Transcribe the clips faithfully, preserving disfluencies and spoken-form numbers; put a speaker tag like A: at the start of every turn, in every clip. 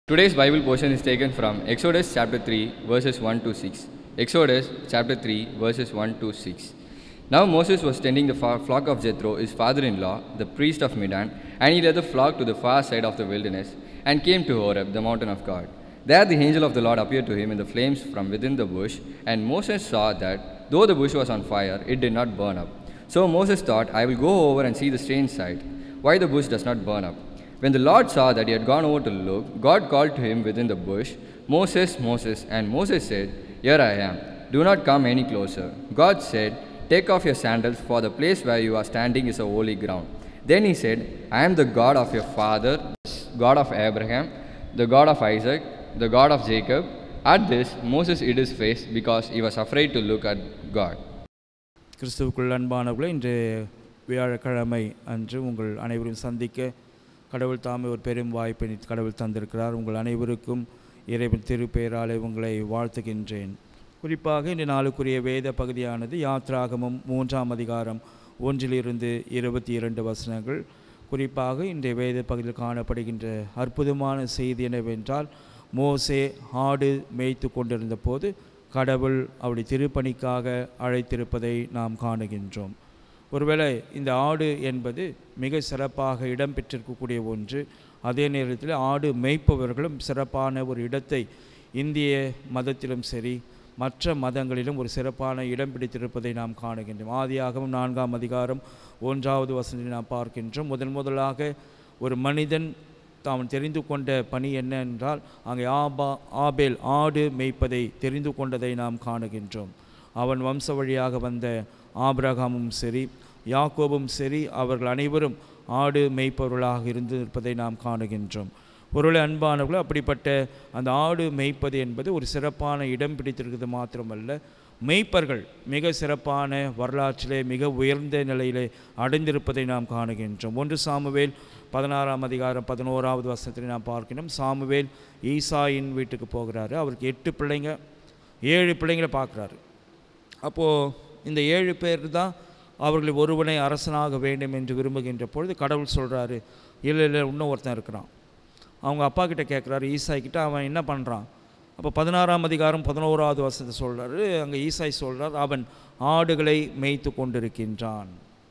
A: Today's Bible portion is taken from Exodus chapter three, verses one to six. Exodus chapter three, verses one to six. Now Moses was tending the flock of Jethro, his father-in-law, the priest of Midian, and he led the flock to the far side of the wilderness and came to Horeb, the mountain of God. There the angel of the Lord appeared to him in the flames from within the bush, and Moses saw that, though the bush was on fire, it did not burn up. So Moses thought, I will go over and see the strange sight, why the bush does not burn up. When the Lord saw that he had gone over to look, God called to him within the bush, Moses, Moses, and Moses said, Here I am. Do not come any closer. God said, Take off your sandals, for the place where you are standing is a holy ground. Then he said, I am the God of your father, God of Abraham, the God of Isaac, the God of Jacob. At this, Moses hid his face because he was afraid to look at God.
B: கிறிஸ்துவுக்குள் அன்பானவர்களே, இன்று வியாழக்கிழமை அன்று உங்கள் அனைவரும் சந்திக்க கடவுள் தாமே ஒரு பெரும் வாய்ப்பை கடவுள் தந்திருக்கிறார். உங்கள் அனைவருக்கும் இறைவன் திருப்பெயராலே உங்களை வாழ்த்துகின்றேன். குறிப்பாக இந்த நாளுக்குரிய வேத பகுதியானது யாத்ராகமம் மூன்றாம் அதிகாரம் ஒன்றிலிருந்து இருபத்தி இரண்டு வசனங்கள். குறிப்பாக இன்றைய வேத பகுதியில் காணப்படுகின்ற அற்புதமான செய்தி என்னவென்றால், மோசே ஆடு மேய்த்து கொண்டிருந்த போது கடவுள் அவருடைய திருப்பணிக்காக அழைத்திருப்பதை நாம் காணுகின்றோம். ஒருவேளை இந்த ஆடு என்பது மிக சிறப்பாக இடம்பெற்றிருக்கக்கூடிய ஒன்று. அதே நேரத்தில் ஆடு மேய்ப்பவர்களும் சிறப்பான ஒரு இடத்தை இந்திய மதத்திலும் சரி மற்ற மதங்களிலும் ஒரு சிறப்பான இடம் பிடித்திருப்பதை நாம் காணுகின்றோம். ஆதியாகமம் நான்காம் அதிகாரம் ஒன்றாவது வசனத்தை நாம் பார்க்கின்றோம். முதன் முதலாக ஒரு மனிதன் தான் தெரிந்து கொண்ட பணி என்ன என்றால், அங்கே ஆபா ஆபேல் ஆடு மேய்ப்பதை தெரிந்து கொண்டதை நாம் காணுகின்றோம். அவன் வம்ச வழியாக வந்த ஆபிரகாமும் சரி யாக்கோபும் சரி அவர்கள் அனைவரும் ஆடு மேய்ப்பவர்களாக இருந்திருப்பதை நாம் காணுகின்றோம். ஒருவேளை அன்பானவர்கள், அப்படிப்பட்ட அந்த ஆடு மேய்ப்பது என்பது ஒரு சிறப்பான இடம் பிடித்திருக்கிறது மாத்திரமல்ல, மேய்ப்பர்கள் மிக சிறப்பான வரலாற்றிலே மிக உயர்ந்த நிலையிலே அடைந்திருப்பதை நாம் காணுகின்றோம். ஒன்று சாமுவேல் பதினாறாம் அதிகாரம் பதினோராவது வசனத்தில் நாம் பார்க்கிறோம். சாமுவேல் ஈசாயின் வீட்டுக்கு போகிறாரு. அவருக்கு எட்டு பிள்ளைங்க ஏழு பிள்ளைங்களை பார்க்குறாரு. அப்போது இந்த ஏழு பேர் தான் அவர்கள் ஒருவனை அரசனாக வேண்டும் என்று விரும்புகின்ற பொழுது கடவுள் சொல்கிறாரு, இல்லை இல்லை இன்னும் ஒருத்தன் இருக்கிறான். அவங்க அப்பா கிட்டே கேட்குறாரு, ஈசாய்கிட்ட. அவன் என்ன பண்ணுறான்? அப்போ பதினாறாம் அதிகாரம் பதினோராவது வருஷத்தை சொல்கிறாரு. அங்கே ஈசாய் சொல்கிறார், அவன் ஆடுகளை மேய்த்து கொண்டிருக்கின்றான்.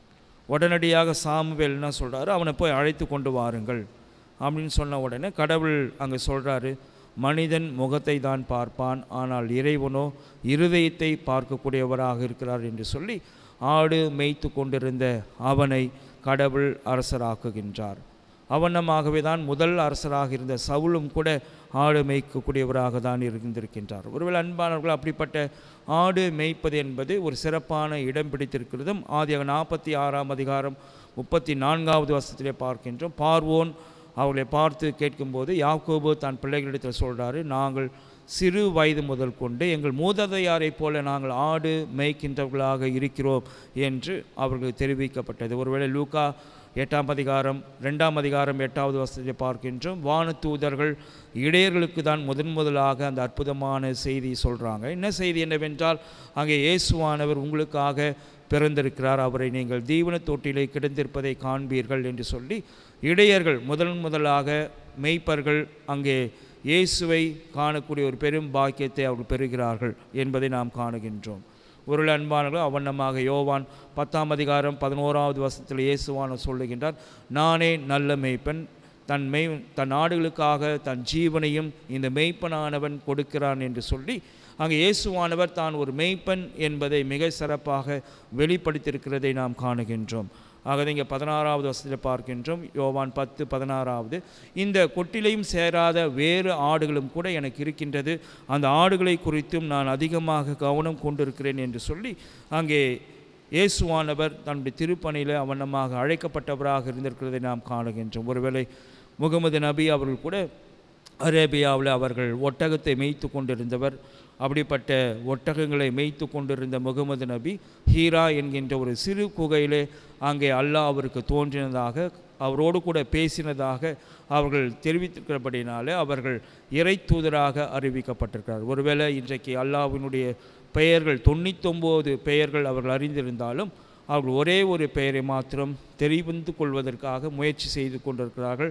B: உடனடியாக சாமுவேல் என்ன சொல்கிறாரு, அவனை போய் அழைத்து கொண்டு வாருங்கள் அப்படின்னு சொன்ன உடனே கடவுள் அங்கே சொல்கிறாரு, மனிதன் முகத்தை தான் பார்ப்பான், ஆனால் இறைவனோ இருதயத்தை பார்க்கக்கூடியவராக இருக்கிறார் என்று சொல்லி ஆடு மேய்த்து கொண்டிருந்த அவனை கடவுள் அரசராக்குகின்றார். அவனமாகவே தான் முதல் அரசராக இருந்த சவுலும் கூட ஆடு மேய்க்கக்கூடியவராக தான் இருந்திருக்கின்றார். ஒருவேளை அன்பானவர்கள், அப்படிப்பட்ட ஆடு மேய்ப்பது என்பது ஒரு சிறப்பான இடம் பிடித்திருக்கிறதும் ஆதியாக நாற்பத்தி ஆறாம் அதிகாரம் முப்பத்தி நான்காவது வருஷத்திலே பார்க்கின்றோம். பார்வோன் அவர்களை பார்த்து கேட்கும்போது யாக்கோபு தன் பிள்ளைகளிடத்தில் சொல்கிறாரு, நாங்கள் சிறு வயது முதல் கொண்டு எங்கள் மூதாதையாரை போல நாங்கள் ஆடு மேய்க்கின்றவர்களாக இருக்கிறோம் என்று அவர்களுக்கு தெரிவிக்கப்பட்டது. ஒருவேளை லூக்கா எட்டாம் அதிகாரம் ரெண்டாம் அதிகாரம் எட்டாவது வசனத்தை பார்க்கின்றோம். வானதூதர்கள் இடையர்களுக்கு தான் முதன் முதலாக அந்த அற்புதமான செய்தி சொல்கிறாங்க. என்ன செய்தி என்னவென்றால், அங்கே இயேசுவானவர் உங்களுக்காக பிறந்திருக்கிறார், அவரை நீங்கள் தீவன தொட்டிலே கிடந்திருப்பதை காண்பீர்கள் என்று சொல்லி இடையர்கள் முதல் முதலாக மெய்ப்பர்கள் அங்கே இயேசுவை காணக்கூடிய ஒரு பெரும் பாக்கியத்தை அவர்கள் பெறுகிறார்கள் என்பதை நாம் காணுகின்றோம். ஒரு அன்பானவர்கள், அவண்ணமாக யோவான் பத்தாம் அதிகாரம் பதினோராவது வருஷத்தில் இயேசுவான சொல்லுகின்றார், நானே நல்ல மெய்ப்பன், தன் மெய் தன் ஆடுகளுக்காக தன் ஜீவனையும் இந்த மெய்ப்பனானவன் கொடுக்கிறான் என்று சொல்லி அங்கே இயேசுவானவர் தான் ஒரு மெய்ப்பன் என்பதை மிக சிறப்பாக வெளிப்படுத்தியிருக்கிறதை நாம் காணுகின்றோம். ஆகவே இங்கே பதினாறாவது வருஷத்தில் பார்க்கின்றோம். யோவான் பத்து பதினாறாவது, இந்த கொட்டிலையும் சேராத வேறு ஆடுகளும் கூட எனக்கு இருக்கின்றது, அந்த ஆடுகளை குறித்தும் நான் அதிகமாக கவனம் கொண்டிருக்கிறேன் என்று சொல்லி அங்கே இயேசுவானவர் தன்னுடைய திருப்பணியில் அவனமாக அழைக்கப்பட்டவராக இருந்திருக்கிறதை நாம் காணுகின்றோம். ஒருவேளை முகமது நபி அவர்கள் கூட அரேபியாவில் அவர்கள் ஒட்டகத்தை மேய்த்து கொண்டிருந்தவர். அப்படிப்பட்ட ஒட்டகங்களை மேய்த்து கொண்டிருந்த முகமது நபி ஹீரா என்கின்ற ஒரு சிறு குகையிலே அங்கே அல்லாஹ் அவருக்கு தோன்றினதாக அவரோடு கூட பேசினதாக அவர்கள் தெரிவித்திருக்கிறபடினாலே அவர்கள் இறை தூதராக அறிவிக்கப்பட்டிருக்கிறார். ஒருவேளை இன்றைக்கு அல்லாஹ்வினுடைய பெயர்கள் தொண்ணூத்தொம்பது பெயர்கள் அவர்கள் அறிந்திருந்தாலும் அவர்கள் ஒரே ஒரு பெயரை மாத்திரம் தெரிந்து கொள்வதற்காக முயற்சி செய்து கொண்டிருக்கிறார்கள்.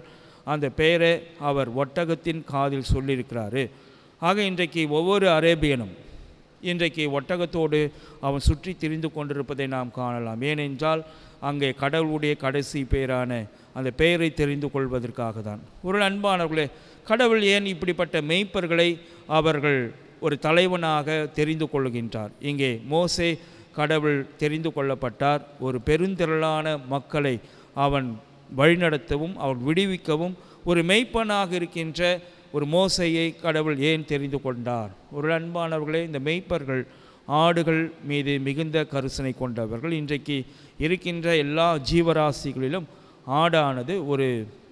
B: அந்த பெயரை அவர் ஒட்டகத்தின் காதில் சொல்லியிருக்கிறாரு. ஆக இன்றைக்கு ஒவ்வொரு அரேபியனும் இன்றைக்கு ஒட்டகத்தோடு அவன் சுற்றி திரிந்து கொண்டிருப்பதை நாம் காணலாம். ஏனென்றால் அங்கே கடவுளுடைய கடைசி பெயரான அந்த பெயரை தெரிந்து கொள்வதற்காக தான். ஒரு அன்பானவர்களே, கடவுள் ஏன் இப்படிப்பட்ட மெய்ப்பர்களை அவர்கள் ஒரு தலைவனாக தெரிந்து கொள்கின்றார்? இங்கே மோசே கடவுள் தெரிந்து கொள்ளப்பட்டார். ஒரு பெருந்திரளான மக்களை அவன் வழிநடத்தவும் அவன் விடுவிக்கவும் ஒரு மெய்ப்பனாக இருக்கின்ற ஒரு மோசையை கடவுள் ஏன் தெரிந்து கொண்டார்? ஒரு அன்பானவர்களே, இந்த மெய்ப்பர்கள் ஆடுகள் மீது மிகுந்த கரிசனை கொண்டவர்கள். இன்றைக்கு இருக்கின்ற எல்லா ஜீவராசிகளிலும் ஆடானது ஒரு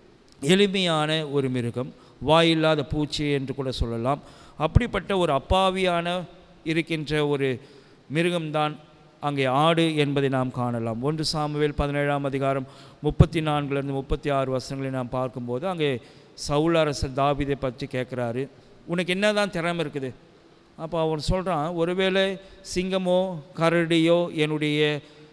B: எளிமையான ஒரு மிருகம், வாயில்லாத பூச்சி என்று கூட சொல்லலாம். அப்படிப்பட்ட ஒரு அப்பாவியான இருக்கின்ற ஒரு மிருகம்தான் அங்கே ஆடு என்பதை நாம் காணலாம். ஒன்று சாமுவேல் பதினேழாம் அதிகாரம் முப்பத்தி நான்குலேருந்து முப்பத்தி ஆறு வசனங்களை நாம் பார்க்கும்போது அங்கே சவுல் அரசர் தாவீதை பற்றி கேட்குறாரு, உனக்கு என்ன தான் திறமை இருக்குது? அப்போ அவன் சொல்கிறான், ஒருவேளை சிங்கமோ கரடியோ என்னுடைய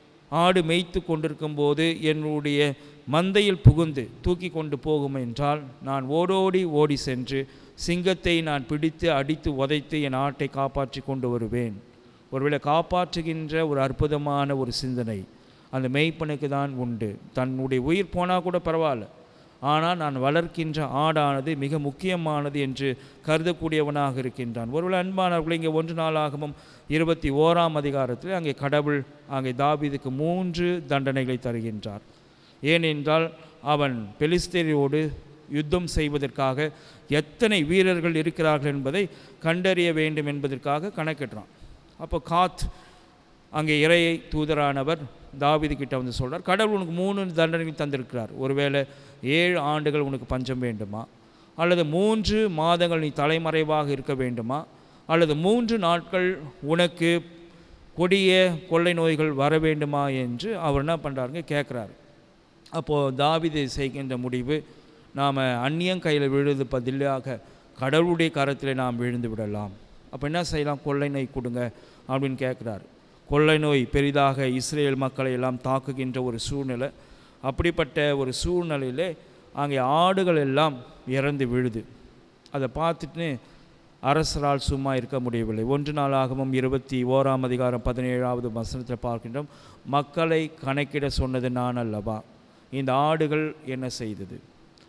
B: ஆடு மேய்த்து கொண்டிருக்கும்போது என்னுடைய மந்தையில் புகுந்து தூக்கி கொண்டு போகும் என்றால் நான் ஓடோடி ஓடி சென்று சிங்கத்தை நான் பிடித்து அடித்து உதைத்து என் ஆட்டை காப்பாற்றி கொண்டு வருவேன். ஒருவேளை காப்பாற்றுகின்ற ஒரு அற்புதமான ஒரு சிந்தனை அந்த மெய்ப்பனுக்கு தான் உண்டு. தன்னுடைய உயிர் போனால் கூட பரவாயில்ல, ஆனால் நான் வளர்க்கின்ற ஆடானது மிக முக்கியமானது என்று கருதக்கூடியவனாக இருக்கின்றான். ஒருவேளை அன்பானவர்கள், இங்கே ஒன்று நாளாகவும் இருபத்தி ஓராம் அதிகாரத்தில் அங்கே கடவுள் அங்கே தாவீதுக்கு மூன்று தண்டனைகளை தருகின்றார். ஏனென்றால் அவன் பெலிஸ்தேரோடு யுத்தம் செய்வதற்காக எத்தனை வீரர்கள் இருக்கிறார்கள் என்பதை கண்டறிய வேண்டும் என்பதற்காக கணக்கிடுறான். அப்போ காத் அங்கே இறையை தூதரானவர் தாவீது கிட்ட வந்து சொல்கிறார், கடவுள் உனக்கு மூணு தண்டனைகள் தந்திருக்கிறார். ஒருவேளை ஏழு ஆண்டுகள் உனக்கு பஞ்சம் வேண்டுமா, அல்லது மூன்று மாதங்கள் நீ தலைமறைவாக இருக்க வேண்டுமா, அல்லது மூன்று நாட்கள் உனக்கு கொடிய கொள்ளை நோய்கள் வர வேண்டுமா என்று அவர் என்ன பண்ணுறாருங்க கேட்குறாரு. அப்போது தாவீது செய்கின்ற முடிவு, நாம் அந்நியன் கையில் விழுது பதிலாக கடவுளுடைய கரத்தில் நாம் விழுந்து விடலாம். அப்போ என்ன செய்யலாம்? கொள்ளை நோய் கொடுங்க அப்படின்னு கேட்குறாரு. கொள்ளை நோய் பெரிதாக இஸ்ரேல் மக்களை எல்லாம் தாக்குகின்ற ஒரு சூழ்நிலை. அப்படிப்பட்ட ஒரு சூழ்நிலையிலே அங்கே ஆடுகள் எல்லாம் இறந்து விழுது. அதை பார்த்துட்டு அரசரால் சும்மா இருக்க முடியவில்லை. ஒன்று நாளாகவும் இருபத்தி ஓராம் அதிகாரம் பதினேழாவது வசனத்தில் பார்க்கின்றோம், மக்களை கணக்கிட சொன்னது நான் அல்லவா, இந்த ஆடுகள் என்ன செய்தது,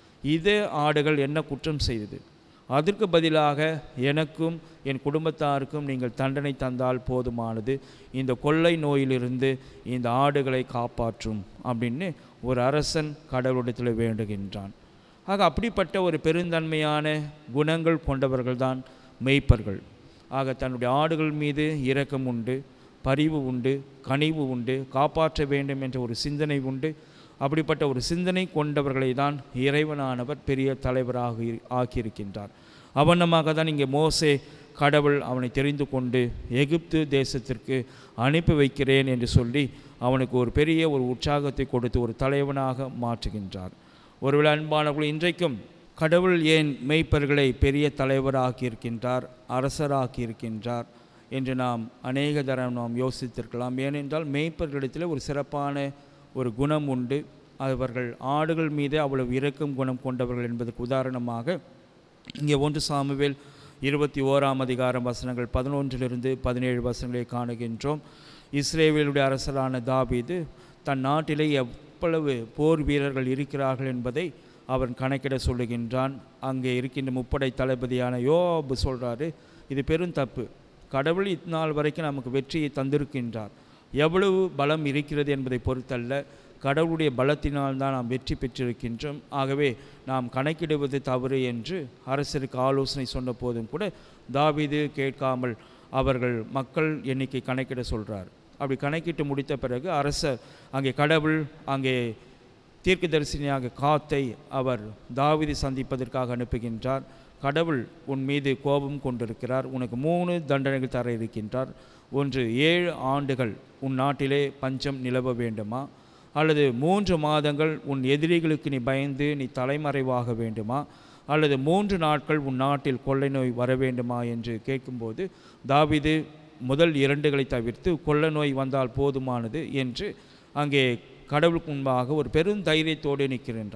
B: இதே ஆடுகள் என்ன குற்றம் செய்தது, அதற்கு பதிலாக எனக்கும் என் குடும்பத்தாருக்கும் நீங்கள் தண்டனை தந்தால் போதுமானது, இந்த கொள்ளை நோயிலிருந்து இந்த ஆடுகளை காப்பாற்றும் அப்படின்னு ஒரு அரசன் கடவுளிடத்தில் வேண்டுகின்றான். ஆக அப்படிப்பட்ட ஒரு பெருந்தன்மையான குணங்கள் கொண்டவர்கள்தான் மெய்ப்பர்கள். ஆக தன்னுடைய ஆடுகள் மீது இரக்கம் உண்டு, பரிவு உண்டு, கனிவு உண்டு, காப்பாற்ற வேண்டும் என்ற ஒரு சிந்தனை உண்டு. அப்படிப்பட்ட ஒரு சிந்தனை கொண்டவர்களை தான் இறைவனானவர் பெரிய தலைவராக ஆக்கியிருக்கின்றார். அவனமாக தான் இங்கே மோசே கடவுள் அவனை தெரிந்து கொண்டு எகிப்து தேசத்திற்கு அனுப்பி வைக்கிறேன் என்று சொல்லி அவனுக்கு ஒரு பெரிய ஒரு உற்சாகத்தை கொடுத்து ஒரு தலைவனாக மாற்றுகின்றார். ஒருவேளை அன்பானவர்கள், இன்றைக்கும் கடவுள் ஏன் மெய்ப்பர்களை பெரிய தலைவராக்கியிருக்கின்றார், அரசராக்கியிருக்கின்றார் என்று நாம் அநேக தரம் நாம் யோசித்திருக்கலாம். ஏனென்றால் மெய்ப்பர்களிடத்தில் ஒரு சிறப்பான ஒரு குணம் உண்டு. அவர்கள் ஆடுகள் மீது அவ்வளவு இரக்கம் குணம் கொண்டவர்கள் என்பதற்கு உதாரணமாக இங்கே ஒன்று சாமுவேல் இருபத்தி ஓராம் அதிகாரம் வசனங்கள் பதினொன்றிலிருந்து பதினேழு வசனங்களை காணுகின்றோம். இஸ்ரேவேலுடைய அரசரான தாவீது தன் நாட்டிலே எவ்வளவு போர் வீரர்கள் இருக்கிறார்கள் என்பதை அவன் கணக்கிட சொல்லுகின்றான். அங்கே இருக்கின்ற முப்படை தளபதியான யோவாபு சொல்கிறாரு, இது பெரும் தப்பு, கடவுள் இந்நாள் வரைக்கும் நமக்கு வெற்றியை தந்திருக்கின்றார், எவ்வளவு பலம் இருக்கிறது என்பதை பொறுத்தல்ல, கடவுளுடைய பலத்தினால் தான் நாம் வெற்றி பெற்றிருக்கின்றோம், ஆகவே நாம் கணக்கிடுவது தவறு என்று அரசருக்கு ஆலோசனை சொன்ன போதும் கூட தாவீது கேட்காமல் அவர்கள் மக்கள் எண்ணிக்கை கணக்கிட சொல்கிறார். அப்படி கணக்கிட்டு முடித்த பிறகு அரசர் அங்கே கடவுள் அங்கே தீர்க்கதரிசனியாக காத்தை அவர் தாவீதை சந்திப்பதற்காக அனுப்புகின்றார். கடவுள் உன் மீது கோபம் கொண்டிருக்கிறார், உனக்கு மூணு தண்டனைகள் தர இருக்கின்றார். ஒன்று, ஏழு ஆண்டுகள் உன் நாட்டிலே பஞ்சம் நிலவ வேண்டுமா, அல்லது மூன்று மாதங்கள் உன் எதிரிகளுக்கு நீ பயந்து நீ தலைமறைவாக வேண்டுமா, அல்லது மூன்று நாட்கள் உன் நாட்டில் கொள்ளை நோய் வர வேண்டுமா என்று கேட்கும்போது தாவீது முதல் இரண்டுகளை தவிர்த்து கொள்ளை நோய் வந்தால் போதுமானது என்று அங்கே கடவுளுக்கு முன்பாக ஒரு பெரும் தைரியத்தோடு நிற்கின்றான்.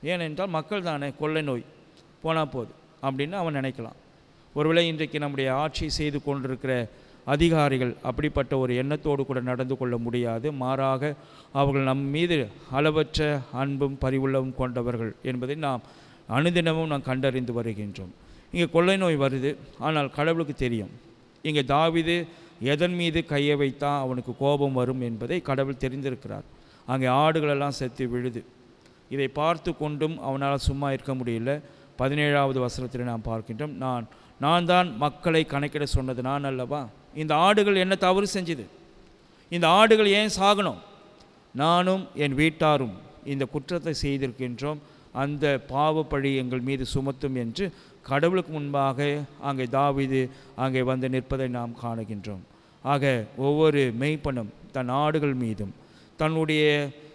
B: ஏனென்றால் மக்கள் தானே, கொள்ளை நோய் போனால் போதும் அப்படின்னு அவன் நினைக்கலாம். ஒருவேளை இன்றைக்கு நம்முடைய ஆட்சி செய்து கொண்டிருக்கிற அதிகாரிகள் அப்படிப்பட்ட ஒரு எண்ணத்தோடு கூட நடந்து கொள்ள முடியாது. மாறாக அவர்கள் நம் மீது அளவற்ற அன்பும் பரிவுள்ளவும் கொண்டவர்கள் என்பதை நாம் அனுதினமும் நாம் கண்டறிந்து வருகின்றோம். இங்கே கொள்ளை நோய் வருது, ஆனால் கடவுளுக்கு தெரியும் இங்கே தாவீது எதன் மீது கையை வைத்தால் அவனுக்கு கோபம் வரும் என்பதை கடவுள் தெரிந்திருக்கிறார். அங்கே ஆடுகளெல்லாம் செத்து விழுது. இதை பார்த்து கொண்டும் அவனால் சும்மா இருக்க முடியல. பதினேழாவது வசனத்தில் நாம் பார்க்கின்றோம், நான் நான் தான் மக்களை கணக்கிட சொன்னது நான் அல்லவா? இந்த ஆடுகள் என்ன தவறு செஞ்சுது? இந்த ஆடுகள் ஏன் சாகணும்? நானும் என் வீட்டாரும் இந்த குற்றத்தை செய்திருக்கின்றோம், அந்த பாவப்பழி எங்கள் மீது சுமத்தும் என்று கடவுளுக்கு முன்பாக அங்கே தாவீது அங்கே வந்து நிற்பதை நாம் காணுகின்றோம். ஆக ஒவ்வொரு மெய்ப்பனும் தன் ஆடுகள் மீதும் தன்னுடைய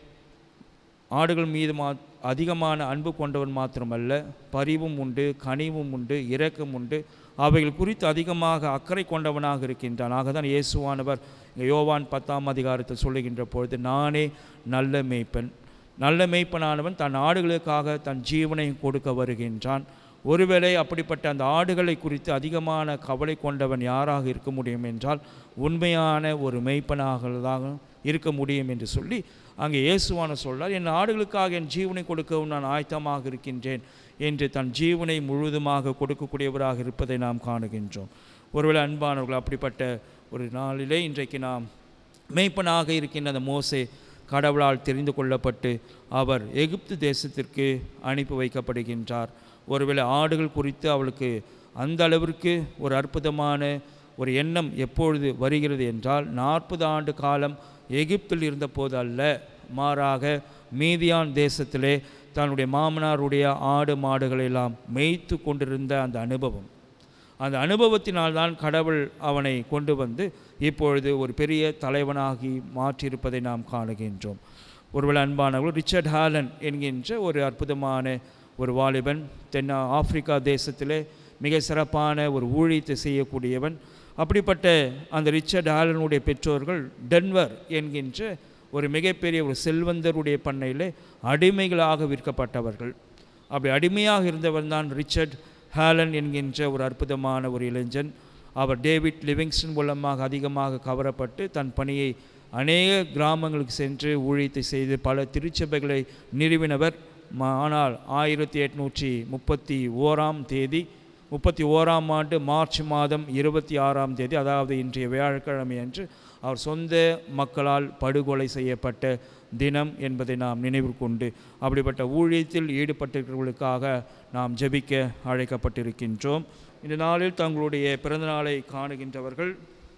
B: ஆடுகள் மீது மா அதிகமான அன்பு கொண்டவன் மாத்திரமல்ல, பரிவும் உண்டு, கனிவும் உண்டு, இரக்கம் உண்டு, அவைகள் குறித்து அதிகமாக அக்கறை கொண்டவனாக இருக்கின்றான். ஆக தான் இயேசுவானவர் யோவான் பத்தாம் அதிகாரத்தில் சொல்லுகின்ற பொழுது, நானே நல்ல மேய்ப்பன், நல்ல மேய்ப்பனானவன் தன் ஆடுகளுக்காக தன் ஜீவனை கொடுக்க வருகின்றான். ஒருவேளை அப்படிப்பட்ட அந்த ஆடுகளை குறித்து அதிகமான கவலை கொண்டவன் யாராக இருக்க முடியும் என்றால் உண்மையான ஒரு மெய்ப்பனாக இருக்க முடியும் என்று சொல்லி அங்கே இயேசுவான சொல்றார், என் ஆடுகளுக்காக என் ஜீவனை கொடுக்கவும் நான் ஆயத்தமாக இருக்கின்றேன் என்று தன் ஜீவனை முழுவதுமாக கொடுக்கக்கூடியவராக இருப்பதை நாம் காணுகின்றோம். ஒருவேளை அன்பானவர்கள், அப்படிப்பட்ட ஒரு நாளிலே இன்றைக்கு நாம் மெய்ப்பனாக இருக்கின்ற அந்த மோசே கடவுளால் தெரிந்து கொள்ளப்பட்டு அவர் எகிப்து தேசத்திற்கு அனுப்பி வைக்கப்படுகின்றார். ஒருவேளை ஆடுகள் குறித்து அவளுக்கு அந்த அளவிற்கு ஒரு அற்புதமான ஒரு எண்ணம் எப்பொழுது வருகிறது என்றால், நாற்பது ஆண்டு காலம் எகிப்தில் இருந்தபோது அல்ல, மாறாக மீதியான் தேசத்திலே தன்னுடைய மாமனாருடைய ஆடு மாடுகளெல்லாம் மேய்த்து கொண்டிருந்த அந்த அனுபவம், அந்த அனுபவத்தினால்தான் கடவுள் அவனை கொண்டு வந்து இப்பொழுது ஒரு பெரிய தலைவனாகி மாற்றியிருப்பதை நாம் காணுகின்றோம். ஒருவேளை அன்பானவர்கள், ரிச்சர்ட் ஹாலன் என்கின்ற ஒரு அற்புதமான ஒரு வாலிபன், தென் ஆப்பிரிக்கா தேசத்திலே மிக சிறப்பான ஒரு ஊழியத்தை செய்யக்கூடியவன். அப்படிப்பட்ட அந்த ரிச்சர்ட் ஹாலனுடைய பெற்றோர்கள் டென்வர் என்கின்ற ஒரு மிகப்பெரிய ஒரு செல்வந்தருடைய பண்ணையில் அடிமைகளாக விற்கப்பட்டவர்கள். அப்படி அடிமையாக இருந்தவன் தான் ரிச்சர்ட் ஹாலன் என்கின்ற ஒரு அற்புதமான ஒரு இளைஞன். அவர் டேவிட் லிவிங்ஸ்டன் மூலமாக அதிகமாக கவரப்பட்டு தன் பணியை அநேக கிராமங்களுக்கு சென்று ஊழியத்தை செய்து பல திருச்சபைகளை நிறுவினவர். ஆனால் ஆயிரத்தி எட்நூற்றி முப்பத்தி ஓராம் தேதி முப்பத்தி ஓராம் ஆண்டு மார்ச் மாதம் இருபத்தி ஆறாம் தேதி அதாவது இன்றைய வியாழக்கிழமை அன்று அவர் சொந்த மக்களால் படுகொலை செய்யப்பட்ட தினம் என்பதை நாம் நினைவு கொண்டு அப்படிப்பட்ட ஊழியத்தில் ஈடுபட்டிருக்கிறவர்களுக்காக நாம் ஜெபிக்க அழைக்கப்பட்டிருக்கின்றோம். இந்த நாளில் தங்களுடைய பிறந்தநாளை காணுகின்றவர்கள்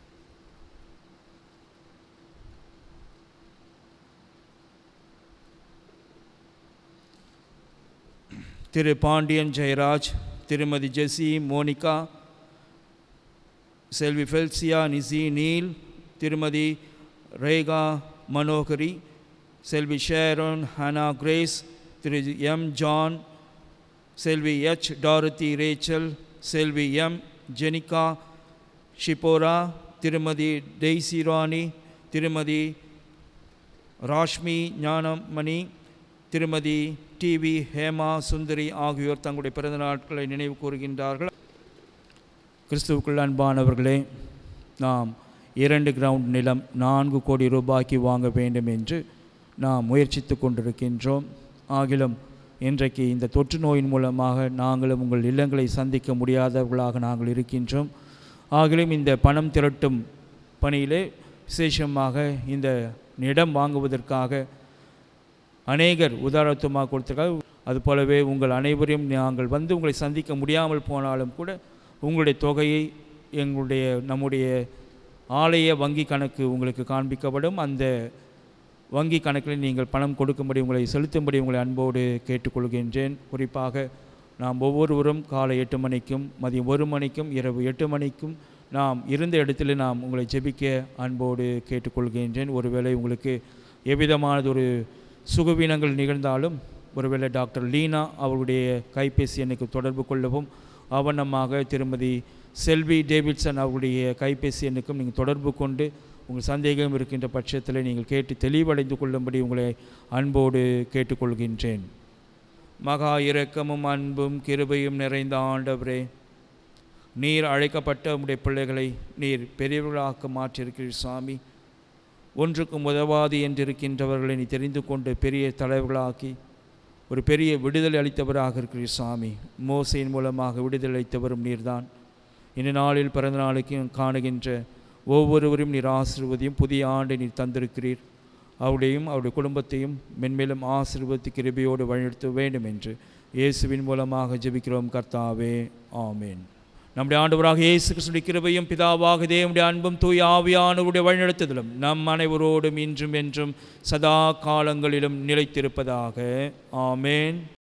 B: திரு பாண்டியன் ஜெயராஜ், திருமதி ஜெசி மோனிகா, செல்வி ஃபெல்சியா நிசி நீல், திருமதி ரேகா மனோகரி, செல்வி ஷேரோன் ஹானா கிரேஸ், திரு எம் ஜான், செல்வி எச் டாரதி ரேச்சல், செல்வி எம் ஜெனிகா ஷிபோரா, திருமதி டெய்சி ராணி, திருமதி ராஷ்மி ஞானமணி, திருமதி டிவி ஹேமா சுந்தரி ஆகியோர் தங்களுடைய பிறந்த நாட்களை நினைவு கூறுகின்றார்கள். கிறிஸ்துவுக்குள் அன்பானவர்களே, நாம் இரண்டு கிரவுண்ட் நிலம் நான்கு கோடி ரூபாய்க்கு வாங்க வேண்டும் என்று நாம் முயற்சித்து கொண்டிருக்கின்றோம். ஆகிலும் இன்றைக்கு இந்த தொற்று நோயின் மூலமாக நாங்களும் உங்கள் இல்லங்களை சந்திக்க முடியாதவர்களாக நாங்கள் இருக்கின்றோம். ஆகிலும் இந்த பணம் திரட்டும் பணியிலே விசேஷமாக இந்த இடம் வாங்குவதற்காக அநேகர் உதாரணத்துவமாக கொடுத்திருக்காங்க. அதுபோலவே உங்கள் அனைவரையும் நாங்கள் வந்து உங்களை சந்திக்க முடியாமல் போனாலும் கூட உங்களுடைய தொகையை எங்களுடைய நம்முடைய ஆலய வங்கி கணக்கு உங்களுக்கு காண்பிக்கப்படும். அந்த வங்கி கணக்கில் நீங்கள் பணம் கொடுக்கும்படி உங்களை செலுத்தும்படி உங்களை அன்போடு கேட்டுக்கொள்கின்றேன். குறிப்பாக நாம் ஒவ்வொருவரும் காலை எட்டு மணிக்கும் மதியம் ஒரு மணிக்கும் இரவு எட்டு மணிக்கும் நாம் இருந்த இடத்துல நாம் உங்களை ஜெபிக்க அன்போடு கேட்டுக்கொள்கின்றேன். ஒருவேளை உங்களுக்கு எவ்விதமானதொரு சுகவீனங்கள் நிகழ்ந்தாலும் ஒருவேளை டாக்டர் லீனா அவருடைய கைபேசி எண்ணுக்கு தொடர்பு கொள்ளவும், அவனமாக திருமதி செல்வி டேவிட்சன் அவருடைய கைபேசி எண்ணுக்கும் நீங்கள் தொடர்பு கொண்டு உங்கள் சந்தேகம் இருக்கின்ற பட்சத்தில் நீங்கள் கேட்டு தெளிவடைந்து கொள்ளும்படி உங்களை அன்போடு கேட்டுக்கொள்கின்றேன். மகா இரக்கமும் அன்பும் கிருபையும் நிறைந்த ஆண்டவரே, நீர் அழைக்கப்பட்ட உம்முடைய பிள்ளைகளை நீர் பெரியவர்களாக்க மாற்றியிருக்கிறீர் சாமி. ஒன்றுக்கும் உதவாது என்றிருக்கின்றவர்களை நீ தெரிந்து கொண்டு பெரிய தலைவர்களாக்கி ஒரு பெரிய விடுதலை அளித்தவராக இருக்கிறீர் சாமி. மோசையின் மூலமாக விடுதலை அளித்தவரும் நீர்தான். இந்த நாளில் பிறந்த நாளைக்கு காணுகின்ற ஒவ்வொருவரும் நீர் ஆசீர்வதியும். புதிய ஆண்டை நீர் தந்திருக்கிறீர். அவருடையும் அவருடைய குடும்பத்தையும் மென்மேலும் ஆசீர்வதித்து கிருபையோடு வழிநடத்த வேண்டும் என்று இயேசுவின் மூலமாக ஜெபிக்கிறோம் கர்த்தாவே, ஆமேன். நம்முடைய ஆண்டவராக இயேசு கிறிஸ்துவின் கிருபையும் பிதாவாக தேவனுடைய அன்பும் தூய ஆவியானவருடைய வழிநடத்துதலும் நம் அனைவரோடும் இன்றும் என்றும் சதா காலங்களிலும் நிலைத்திருப்பதாக. ஆமேன்.